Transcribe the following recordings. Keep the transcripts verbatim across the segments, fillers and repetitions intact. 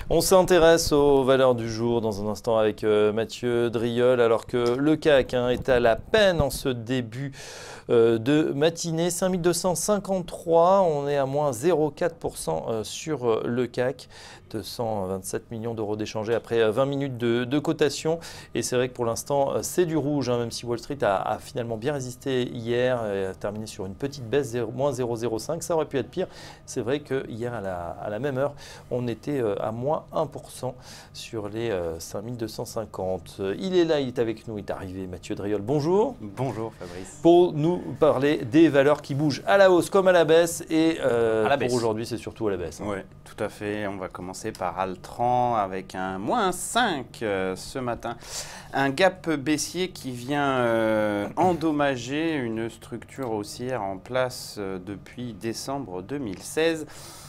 On s'intéresse aux valeurs du jour dans un instant avec euh, Mathieu Driol, alors que le C A C hein, est à la peine en ce début euh, de matinée. cinq mille deux cent cinquante-trois, on est à moins zéro virgule quatre pour cent euh, sur euh, le C A C. deux cent vingt-sept millions d'euros d'échangés après euh, vingt minutes de, de cotation. Et c'est vrai que pour l'instant, euh, c'est du rouge, hein, même si Wall Street a, a finalement bien résisté hier et a terminé sur une petite baisse, zéro, moins zéro virgule zéro cinq. Ça aurait pu être pire. C'est vrai que hier, à la, à la même heure, on était euh, à moins un pour cent sur les euh, cinq mille deux cent cinquante. Il est là, il est avec nous, il est arrivé, Mathieu Driol. Bonjour. Bonjour Fabrice. Pour nous parler des valeurs qui bougent à la hausse comme à la baisse. Et euh, à la pour baisse. aujourd'hui, c'est surtout à la baisse. Hein. Oui, tout à fait. On va commencer par Altran avec un moins cinq euh, ce matin. Un gap baissier qui vient euh, endommager une structure haussière en place euh, depuis décembre deux mille seize.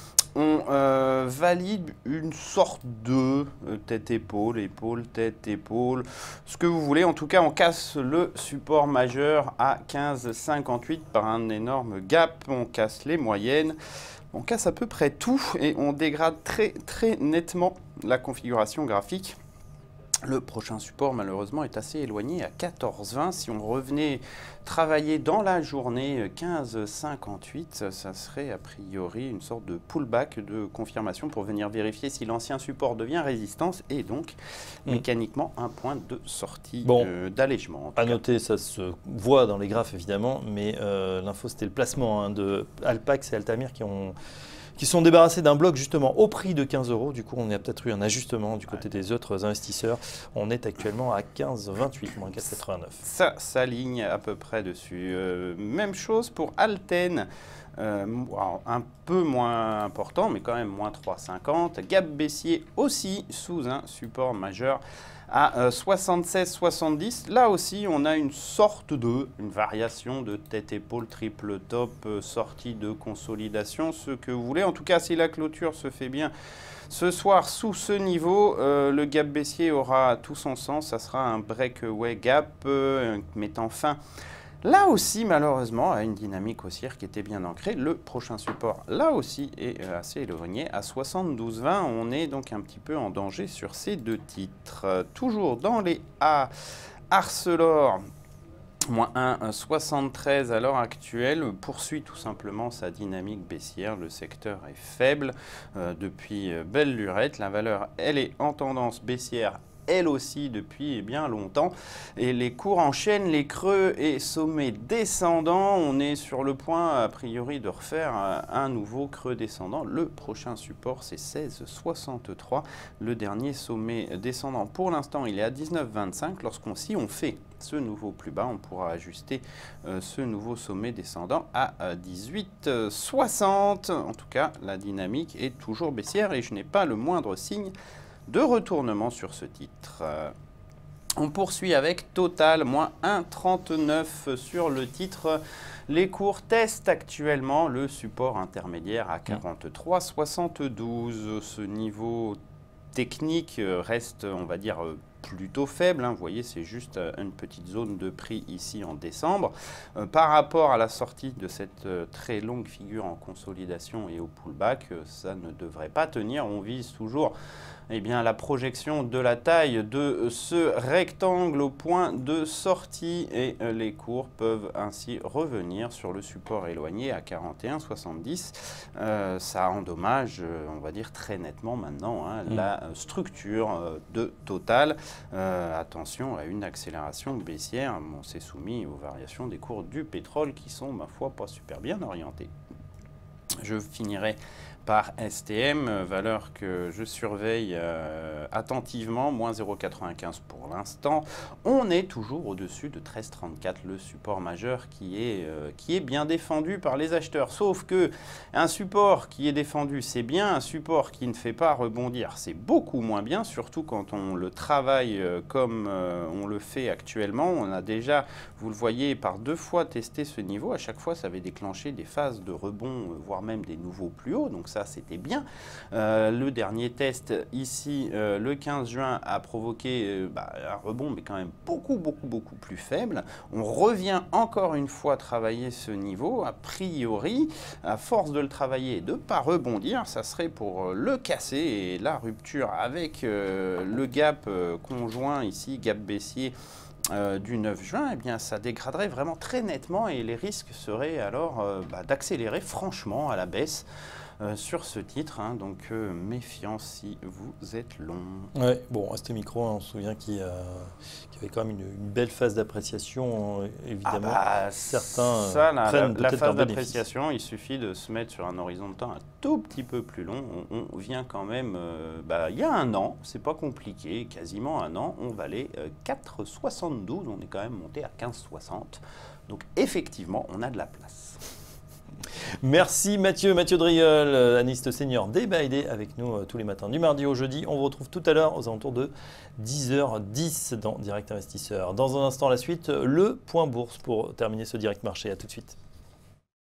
On euh, valide une sorte de euh, tête-épaule, épaule, tête, épaule, ce que vous voulez. En tout cas, on casse le support majeur à quinze virgule cinquante-huit par un énorme gap. On casse les moyennes. On casse à peu près tout et on dégrade très, très nettement la configuration graphique. Le prochain support, malheureusement, est assez éloigné à quatorze vingt. Si on revenait travailler dans la journée quinze virgule cinquante-huit, ça serait a priori une sorte de pullback de confirmation pour venir vérifier si l'ancien support devient résistance et donc mmh. mécaniquement un point de sortie bon, euh, d'allègement. À noter, ça se voit dans les graphes évidemment, mais euh, l'info c'était le placement hein, de Alpax et Altamir qui ont... qui sont débarrassés d'un bloc justement au prix de quinze euros. Du coup, on a peut-être eu un ajustement du côté ouais. des autres investisseurs. On est actuellement à quinze virgule vingt-huit, moins quatre virgule quatre-vingt-neuf. Ça s'aligne à peu près dessus. Euh, même chose pour Alten. Euh, un peu moins important, mais quand même moins trois virgule cinquante. Gap baissier aussi sous un support majeur à euh, soixante-seize virgule soixante-dix. Là aussi, on a une sorte de, une variation de tête-épaule, triple top, euh, sortie de consolidation, ce que vous voulez. En tout cas, si la clôture se fait bien ce soir sous ce niveau, euh, le gap baissier aura tout son sens. Ça sera un breakaway gap euh, mettant fin là aussi, malheureusement, à une dynamique haussière qui était bien ancrée. Le prochain support, là aussi, est assez éloigné. À soixante-douze vingt, on est donc un petit peu en danger sur ces deux titres. Euh, toujours dans les A, Arcelor, moins un virgule soixante-treize à l'heure actuelle, poursuit tout simplement sa dynamique baissière. Le secteur est faible euh, depuis belle lurette. La valeur, elle est en tendance baissière elle aussi depuis bien longtemps. Et les cours enchaînent les creux et sommets descendants. On est sur le point, a priori, de refaire un nouveau creux descendant. Le prochain support, c'est seize virgule soixante-trois. Le dernier sommet descendant, pour l'instant, il est à dix-neuf virgule vingt-cinq. Lorsqu'on si on fait ce nouveau plus bas, on pourra ajuster euh, ce nouveau sommet descendant à euh, dix-huit virgule soixante. En tout cas, la dynamique est toujours baissière et je n'ai pas le moindre signe de retournement sur ce titre. Euh, on poursuit avec Total, moins un virgule trente-neuf sur le titre. Les cours testent actuellement le support intermédiaire à quarante-trois virgule soixante-douze. Ce niveau technique reste, on va dire, plutôt faible. Hein. Vous voyez, c'est juste une petite zone de prix ici en décembre. Euh, par rapport à la sortie de cette euh, très longue figure en consolidation et au pullback, euh, ça ne devrait pas tenir. On vise toujours eh bien, la projection de la taille de ce rectangle au point de sortie et euh, les cours peuvent ainsi revenir sur le support éloigné à quarante et un virgule soixante-dix. Euh, ça endommage, euh, on va dire très nettement maintenant, hein, mmh. la structure euh, de Total. Euh, attention à une accélération baissière. On s'est soumis aux variations des cours du pétrole qui sont, ma foi, pas super bien orientées. Je finirai par S T M, valeur que je surveille euh, attentivement, moins zéro virgule quatre-vingt-quinze pour l'instant. On est toujours au-dessus de treize virgule trente-quatre, le support majeur qui est, euh, qui est bien défendu par les acheteurs. Sauf que un support qui est défendu, c'est bien, un support qui ne fait pas rebondir, c'est beaucoup moins bien, surtout quand on le travaille euh, comme euh, on le fait actuellement. On a déjà, vous le voyez, par deux fois testé ce niveau. À chaque fois, ça avait déclenché des phases de rebond, voire même des nouveaux plus hauts. Donc ça c'était bien. Euh, le dernier test ici, euh, le quinze juin, a provoqué euh, bah, un rebond, mais quand même beaucoup, beaucoup, beaucoup plus faible. On revient encore une fois travailler ce niveau. A priori, à force de le travailler et de ne pas rebondir, ça serait pour le casser. Et la rupture avec euh, le gap euh, conjoint ici, gap baissier, Euh, du neuf juin, eh bien, ça dégraderait vraiment très nettement et les risques seraient alors euh, bah, d'accélérer franchement à la baisse euh, sur ce titre. Hein, donc euh, méfiance si vous êtes long. Ouais, bon, S T Micro, on se souvient qu'il y, a- qu'il y avait quand même une, une belle phase d'appréciation, euh, évidemment. Ah bah, Certains ça, la, prennent la, la peut-être phase leur bénéfice. d'appréciation, il suffit de se mettre sur un horizon de temps un tout petit peu plus long. On, on vient quand même, euh, bah, il y a un an, c'est pas compliqué, quasiment un an, on valait euh, quatre virgule soixante-douze, on est quand même monté à quinze virgule soixante. Donc effectivement, on a de la place. Merci Mathieu, Mathieu Driol, euh, analyste senior Day by Day avec nous euh, tous les matins du mardi au jeudi. On vous retrouve tout à l'heure aux alentours de dix heures dix dans Direct Investisseur. Dans un instant, la suite, le point bourse pour terminer ce direct marché. À tout de suite.